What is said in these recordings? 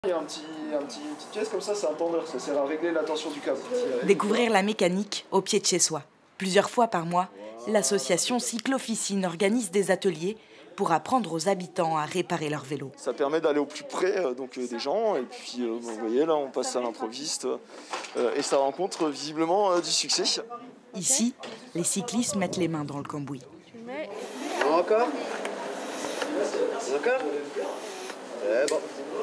Il y a une petite pièce comme ça, c'est un tendeur, ça sert à régler la tension du câble. Découvrir la mécanique au pied de chez soi. Plusieurs fois par mois, l'association Cyclofficine organise des ateliers pour apprendre aux habitants à réparer leur vélo. Ça permet d'aller au plus près des gens, et puis vous voyez là on passe à l'improviste et ça rencontre visiblement du succès. Ici, les cyclistes mettent les mains dans le cambouis. Encore. Bon.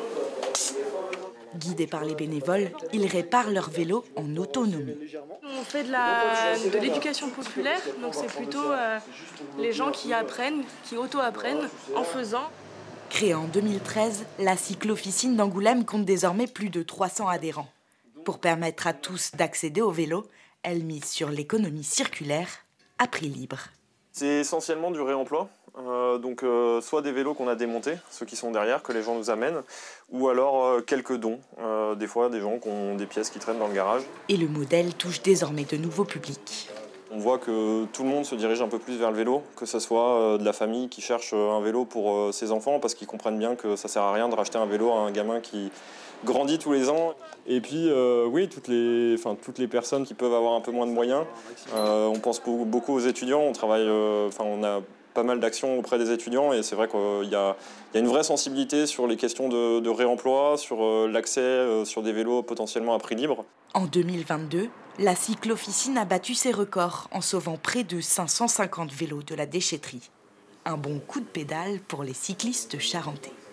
Guidés par les bénévoles, ils réparent leur vélo en autonomie. On fait de l'éducation populaire, donc c'est plutôt les gens qui apprennent, qui auto-apprennent en faisant. Créée en 2013, la cyclofficine d'Angoulême compte désormais plus de 300 adhérents. Pour permettre à tous d'accéder au vélo, elle mise sur l'économie circulaire à prix libre. C'est essentiellement du réemploi, soit des vélos qu'on a démontés, ceux qui sont derrière, que les gens nous amènent, ou alors quelques dons, des fois des gens qui ont des pièces qui traînent dans le garage. Et le modèle touche désormais de nouveaux publics. On voit que tout le monde se dirige un peu plus vers le vélo, que ce soit de la famille qui cherche un vélo pour ses enfants, parce qu'ils comprennent bien que ça ne sert à rien de racheter un vélo à un gamin qui grandit tous les ans. Et puis oui, toutes les personnes qui peuvent avoir un peu moins de moyens. On pense beaucoup aux étudiants, on a pas mal d'actions auprès des étudiants et c'est vrai qu'il y a une vraie sensibilité sur les questions de réemploi, sur l'accès sur des vélos potentiellement à prix libre. En 2022, la cyclofficine a battu ses records en sauvant près de 550 vélos de la déchetterie. Un bon coup de pédale pour les cyclistes charentais.